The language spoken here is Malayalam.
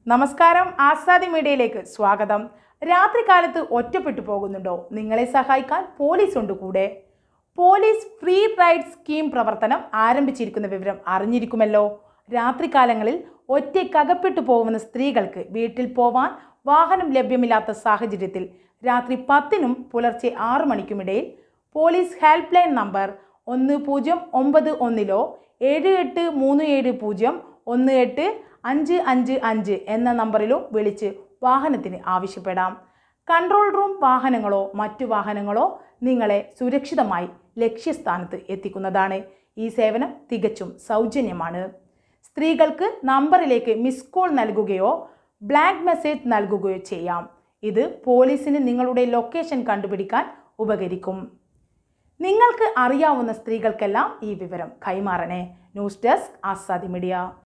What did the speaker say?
നമസ്കാരം, ആസാദി മീഡിയയിലേക്ക് സ്വാഗതം. രാത്രികാലത്ത് ഒറ്റപ്പെട്ടു പോകുന്നുണ്ടോ? നിങ്ങളെ സഹായിക്കാൻ പോലീസ് ഉണ്ട് കൂടെ. പോലീസ് ഫ്രീ റൈഡ് സ്കീം പ്രവർത്തനം ആരംഭിച്ചിരിക്കുന്ന വിവരം അറിഞ്ഞിരിക്കുമല്ലോ. രാത്രികാലങ്ങളിൽ ഒറ്റയ്ക്കകപ്പെട്ടു പോകുന്ന സ്ത്രീകൾക്ക് വീട്ടിൽ പോവാൻ വാഹനം ലഭ്യമില്ലാത്ത സാഹചര്യത്തിൽ രാത്രി 10-നും പുലർച്ചെ 6 മണിക്കുമിടയിൽ പോലീസ് ഹെൽപ്പ് ലൈൻ നമ്പർ 1091 7837018555 എന്ന നമ്പറിലോ വിളിച്ച് വാഹനത്തിന് ആവശ്യപ്പെടാം. കൺട്രോൾ റൂം വാഹനങ്ങളോ മറ്റു വാഹനങ്ങളോ നിങ്ങളെ സുരക്ഷിതമായി ലക്ഷ്യസ്ഥാനത്ത് എത്തിക്കുന്നതാണ്. ഈ സേവനം തികച്ചും സൗജന്യമാണ്. സ്ത്രീകൾക്ക് നമ്പറിലേക്ക് മിസ് കോൾ നൽകുകയോ ബ്ലാങ്ക് മെസ്സേജ് നൽകുകയോ ചെയ്യാം. ഇത് പോലീസിന് നിങ്ങളുടെ ലൊക്കേഷൻ കണ്ടുപിടിക്കാൻ ഉപകരിക്കും. നിങ്ങൾക്ക് അറിയാവുന്ന സ്ത്രീകൾക്കെല്ലാം ഈ വിവരം കൈമാറണേ. News desk, Azadi media.